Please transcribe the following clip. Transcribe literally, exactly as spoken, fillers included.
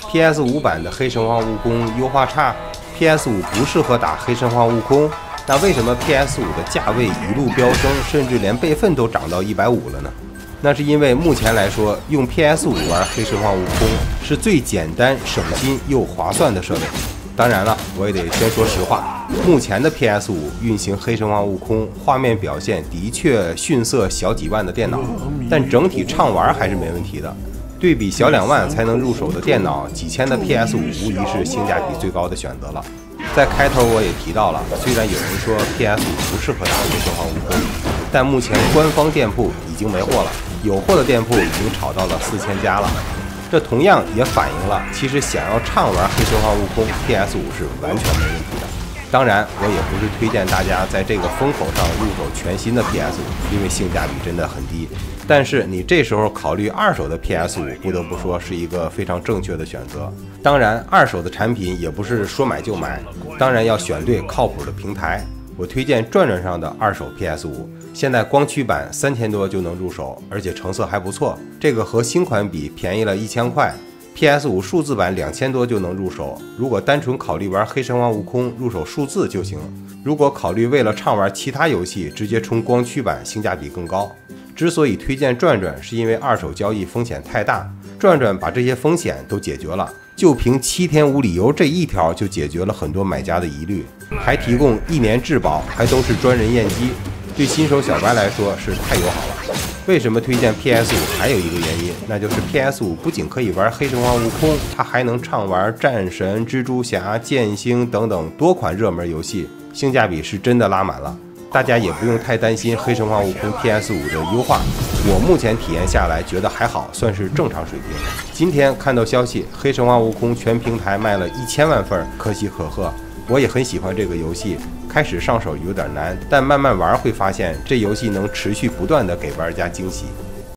P S 五 版的黑神话悟空优化差 ，P S 五 不适合打黑神话悟空。那为什么 P S 五 的价位一路飙升，甚至连备份都涨到一百五了呢？那是因为目前来说，用 P S 五 玩黑神话悟空是最简单、省心又划算的设备。当然了，我也得先说实话，目前的 P S 五 运行黑神话悟空，画面表现的确逊色小几万的电脑，但整体畅玩还是没问题的。对比小两万才能入手的电脑，几千的 P S 五 无疑是性价比最高的选择了。在开头我也提到了，虽然有人说 P S 五 不适合打黑神话悟空，但目前官方店铺已经没货了，有货的店铺已经炒到了四千家了。这同样也反映了，其实想要畅玩黑神话悟空 ，P S 五 是完全没问题的。当然，我也不是推荐大家在这个风口上入手全新的 P S 五，因为性价比真的很低。但是你这时候考虑二手的 P S 五，不得不说是一个非常正确的选择。当然，二手的产品也不是说买就买，当然要选对靠谱的平台。我推荐转转上的二手 P S 五，现在光驱版三千多就能入手，而且成色还不错，这个和新款比便宜了一千块。P S 五 数字版两千多就能入手，如果单纯考虑玩黑神话悟空，入手数字就行。如果考虑为了畅玩其他游戏，直接冲光驱版，性价比更高。之所以推荐转转，是因为二手交易风险太大，转转把这些风险都解决了。就凭七天无理由这一条就解决了很多买家的疑虑，还提供一年质保，还都是专人验机，对新手小白来说是太友好了。为什么推荐 P S 五？ 还有一个原因，那就是 P S 五 不仅可以玩黑神话悟空，它还能畅玩战神、蜘蛛侠、剑星等等多款热门游戏，性价比是真的拉满了。大家也不用太担心黑神话悟空 P S 五 的优化，我目前体验下来觉得还好，算是正常水平。今天看到消息，黑神话悟空全平台卖了一千万份，可喜可贺。我也很喜欢这个游戏，开始上手有点难，但慢慢玩会发现这游戏能持续不断的给玩家惊喜。